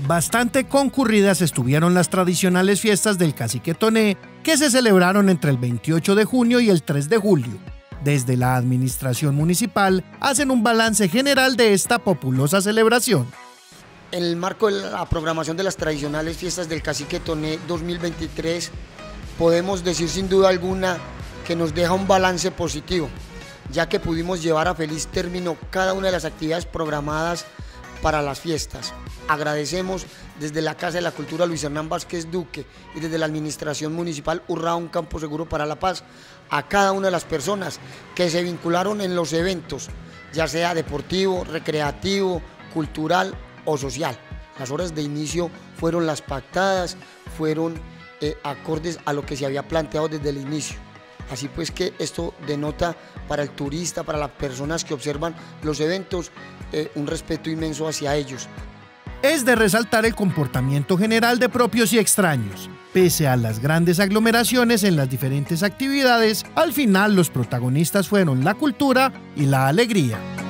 Bastante concurridas estuvieron las tradicionales fiestas del Cacique Toné, que se celebraron entre el 28 de junio y el 3 de julio. Desde la administración municipal hacen un balance general de esta populosa celebración. En el marco de la programación de las tradicionales fiestas del Cacique Toné 2023, podemos decir sin duda alguna que nos deja un balance positivo, ya que pudimos llevar a feliz término cada una de las actividades programadas para las fiestas. Agradecemos desde la Casa de la Cultura Luis Hernán Vázquez Duque y desde la Administración Municipal Urrao, un campo seguro para la paz, a cada una de las personas que se vincularon en los eventos, ya sea deportivo, recreativo, cultural o social. Las horas de inicio fueron las pactadas, fueron acordes a lo que se había planteado desde el inicio. Así pues que esto denota para el turista, para las personas que observan los eventos, un respeto inmenso hacia ellos. Es de resaltar el comportamiento general de propios y extraños. Pese a las grandes aglomeraciones en las diferentes actividades, al final los protagonistas fueron la cultura y la alegría.